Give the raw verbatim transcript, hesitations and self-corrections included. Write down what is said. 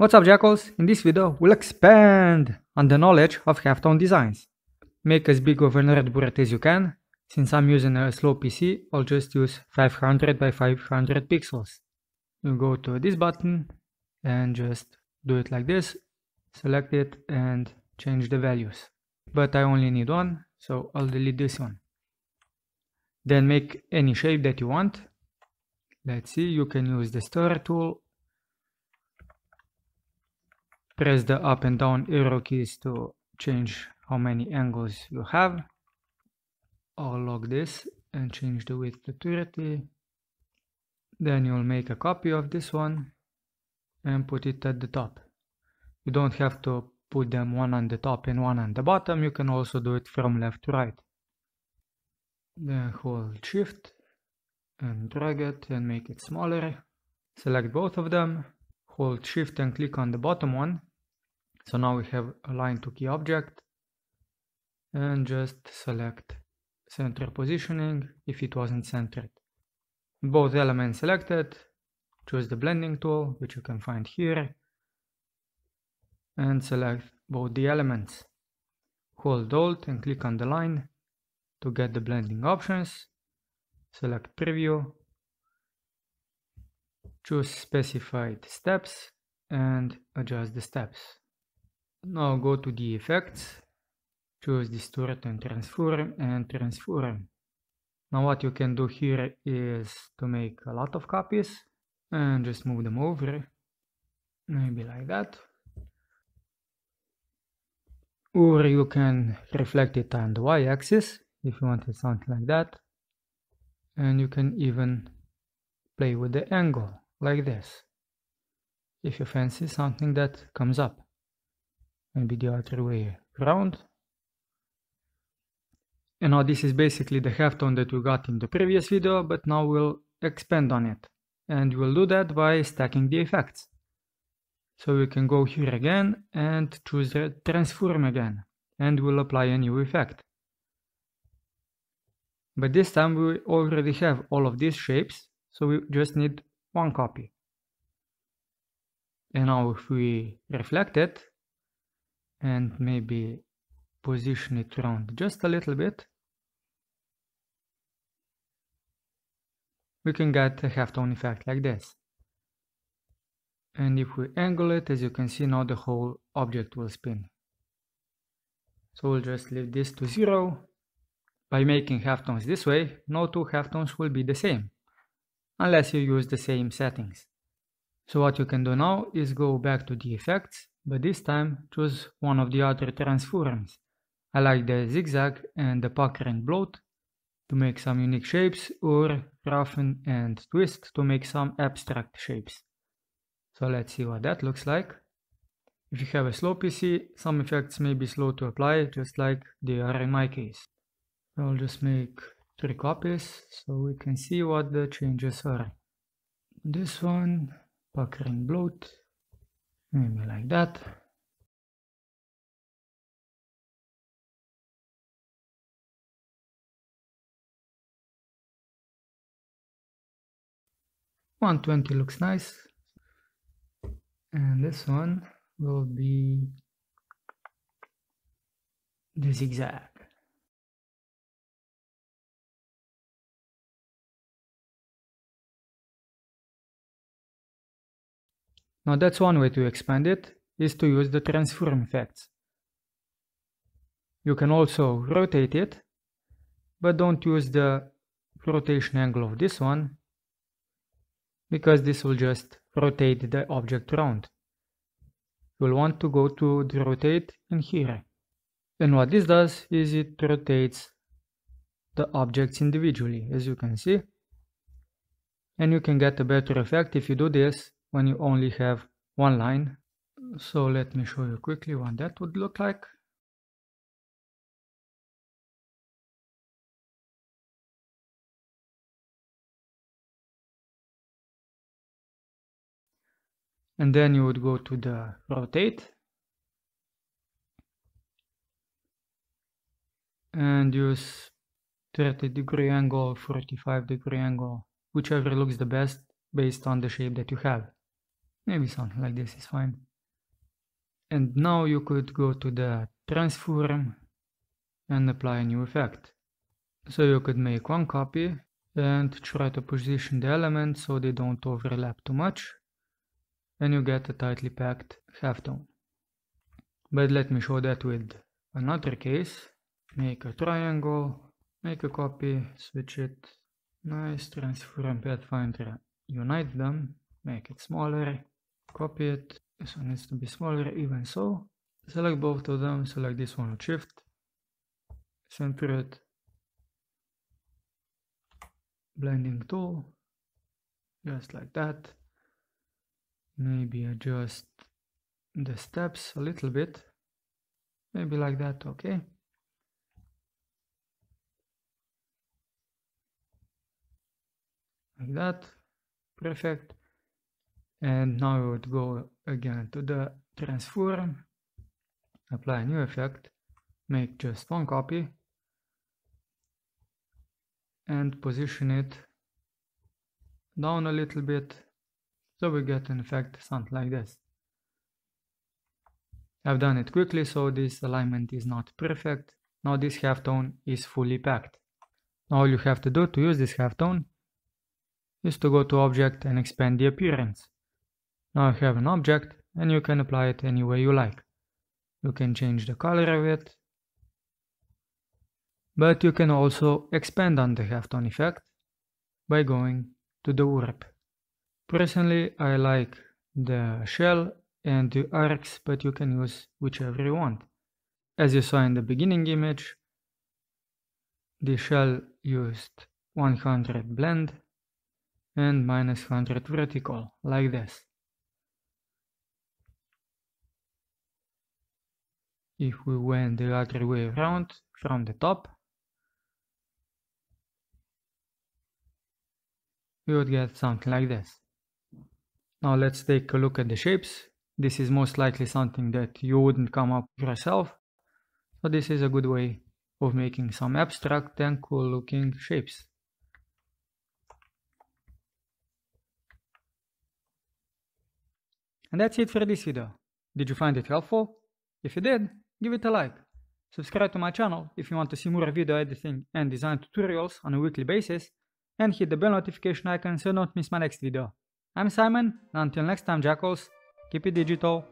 What's up, Jackals? In this video, we'll expand on the knowledge of halftone designs. Make as big of a nerdboard as you can. Since I'm using a slow P C, I'll just use five hundred by five hundred pixels. You go to this button and just do it like this. Select it and change the values. But I only need one, so I'll delete this one. Then make any shape that you want. Let's see, you can use the stir tool. Press the up and down arrow keys to change how many angles you have. I'll lock this and change the width to thirty. Then you'll make a copy of this one and put it at the top. You don't have to put them one on the top and one on the bottom. You can also do it from left to right. Then hold shift and drag it and make it smaller. Select both of them. Hold shift and click on the bottom one. So now we have a line to key object, and just select center positioning if it wasn't centered. Both elements selected, choose the blending tool, which you can find here, and select both the elements. Hold Alt and click on the line to get the blending options. Select preview, choose specified steps and adjust the steps. Now go to the effects, choose distort and transform and transform. Now what you can do here is to make a lot of copies and just move them over, maybe like that. Or you can reflect it on the y-axis if you wanted something like that. And you can even play with the angle like this if you fancy something that comes up. Maybe the other way around. And now this is basically the halftone that we got in the previous video, but now we'll expand on it. And we'll do that by stacking the effects. So we can go here again and choose the transform again, and we'll apply a new effect. But this time we already have all of these shapes, so we just need one copy. And now if we reflect it, and maybe position it around just a little bit, we can get a halftone effect like this. And if we angle it, as you can see, now the whole object will spin. So we'll just leave this to zero. By making halftones this way, no two halftones will be the same, unless you use the same settings. So what you can do now is go back to the effects, but this time choose one of the other transforms. I like the zigzag and the pucker and bloat to make some unique shapes, or roughen and twist to make some abstract shapes. So let's see what that looks like. If you have a slow P C, some effects may be slow to apply, just like they are in my case. I'll just make three copies so we can see what the changes are. This one, pucker and bloat, maybe like that. one twenty looks nice. And this one will be the zigzag. Now that's one way to expand it, is to use the transform effects. You can also rotate it, but don't use the rotation angle of this one, because this will just rotate the object around. You'll want to go to the rotate in here. And what this does is it rotates the objects individually, as you can see. And you can get a better effect if you do this when you only have one line. So let me show you quickly what that would look like. And then you would go to the rotate and use thirty degree angle, forty-five degree angle, whichever looks the best based on the shape that you have. Maybe something like this is fine. And now you could go to the transform and apply a new effect. So you could make one copy and try to position the elements so they don't overlap too much, and you get a tightly packed halftone. But let me show that with another case. Make a triangle, make a copy, switch it, nice, transform Pathfinder, unite them, make it smaller, copy it, this one needs to be smaller, even so. Select both of them, select this one with shift, center it, blending tool, just like that. Maybe adjust the steps a little bit, maybe like that, okay. Like that, perfect. And now we would go again to the transform, apply a new effect, make just one copy, and position it down a little bit, so we get an effect something like this. I've done it quickly, so this alignment is not perfect. Now this halftone is fully packed. Now all you have to do to use this halftone is to go to object and expand the appearance. Now you have an object and you can apply it any way you like. You can change the color of it, but you can also expand on the halftone effect by going to the warp. Personally, I like the shell and the arcs, but you can use whichever you want. As you saw in the beginning image, the shell used one hundred blend and minus one hundred vertical, like this. If we went the other way around from the top, we would get something like this. Now let's take a look at the shapes. This is most likely something that you wouldn't come up with yourself, so this is a good way of making some abstract and cool looking shapes. And that's it for this video. Did you find it helpful? If you did, give it a like. Subscribe to my channel if you want to see more video editing and design tutorials on a weekly basis, and hit the bell notification icon so you don't miss my next video. I'm Simon, and until next time, Jackals, keep it digital.